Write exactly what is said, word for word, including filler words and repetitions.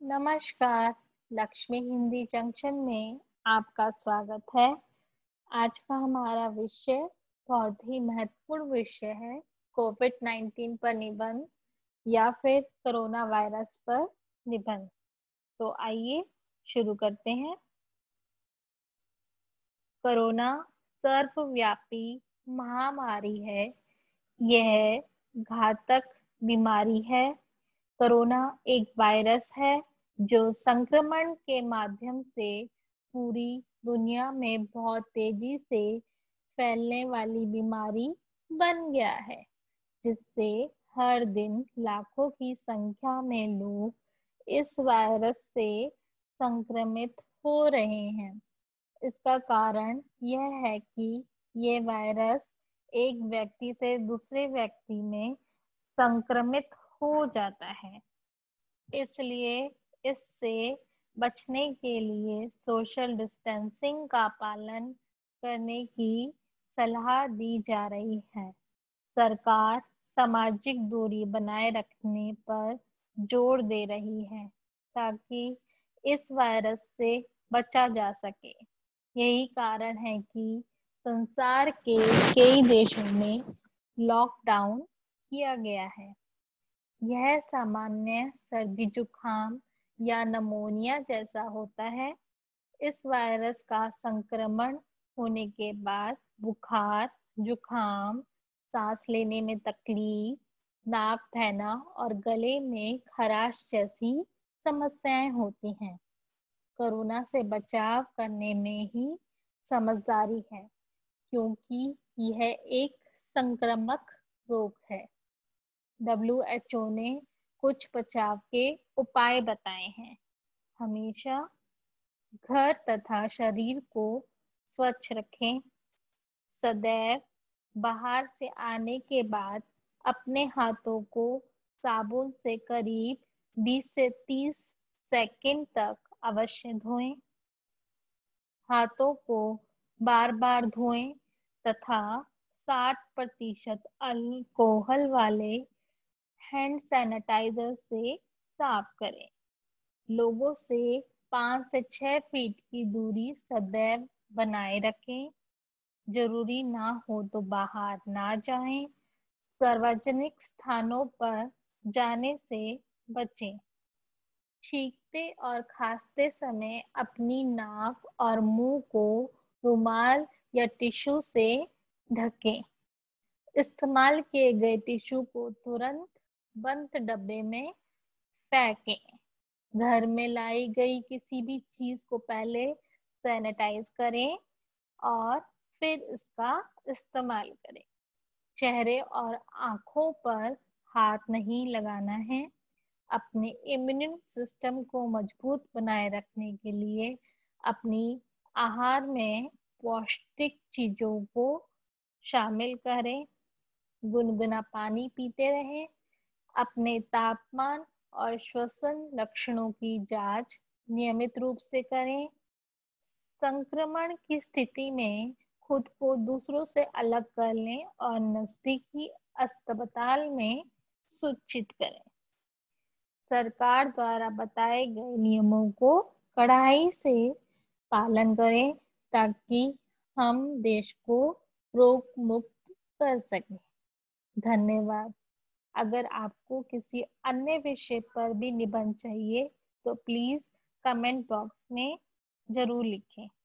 नमस्कार। लक्ष्मी हिंदी जंक्शन में आपका स्वागत है। आज का हमारा विषय बहुत ही महत्वपूर्ण विषय है, कोविड नाइन्टीन पर निबंध या फिर कोरोना वायरस पर निबंध। तो आइए शुरू करते हैं। कोरोना सर्वव्यापी महामारी है। यह घातक बीमारी है। कोरोना एक वायरस है जो संक्रमण के माध्यम से पूरी दुनिया में बहुत तेजी से फैलने वाली बीमारी बन गया है, जिससे हर दिन लाखों की संख्या में लोग इस वायरस से संक्रमित हो रहे हैं। इसका कारण यह है कि ये वायरस एक व्यक्ति से दूसरे व्यक्ति में संक्रमित हो जाता है। इसलिए इससे बचने के लिए सोशल डिस्टेंसिंग का पालन करने की सलाह दी जा रही है। सरकार सामाजिक दूरी बनाए रखने पर जोर दे रही है ताकि इस वायरस से बचा जा सके। यही कारण है कि संसार के कई देशों में लॉकडाउन किया गया है। यह सामान्य सर्दी जुकाम या नमोनिया जैसा होता है। इस वायरस का संक्रमण होने के बाद बुखार, जुकाम, सांस लेने में तकलीफ, नाक बहना और गले में खराश जैसी समस्याएं होती हैं। कोरोना से बचाव करने में ही समझदारी है, क्योंकि यह एक संक्रामक रोग है। डब्ल्यू एच ओ ने कुछ बचाव के उपाय बताए हैं। हमेशा घर तथा शरीर को स्वच्छ रखें। सदैव बाहर से आने के बाद अपने हाथों को साबुन से करीब बीस से तीस सेकंड तक अवश्य धोएं। हाथों को बार बार धोएं तथा साठ प्रतिशत अल्कोहल वाले हैंड सैनिटाइजर से साफ करें। लोगों से पाँच से छह फीट की दूरी सदैव बनाए रखें। जरूरी ना हो तो बाहर ना जाएं। सार्वजनिक स्थानों पर जाने से बचें। छींकते और खांसते समय अपनी नाक और मुंह को रुमाल या टिश्यू से ढकें। इस्तेमाल किए गए टिश्यू को तुरंत बंद डब्बे में फेंकें। घर में लाई गई किसी भी चीज को पहले सैनिटाइज करें और फिर इसका इस्तेमाल करें। चेहरे और आंखों पर हाथ नहीं लगाना है। अपने इम्यून सिस्टम को मजबूत बनाए रखने के लिए अपनी आहार में पौष्टिक चीजों को शामिल करें। गुनगुना पानी पीते रहें। अपने तापमान और श्वसन लक्षणों की जांच नियमित रूप से करें। संक्रमण की स्थिति में खुद को दूसरों से अलग कर लें और नजदीकी अस्पताल में सूचित करें। सरकार द्वारा बताए गए नियमों को कड़ाई से पालन करें ताकि हम देश को रोग मुक्त कर सकें। धन्यवाद। अगर आपको किसी अन्य विषय पर भी निबंध चाहिए तो प्लीज कमेंट बॉक्स में जरूर लिखें।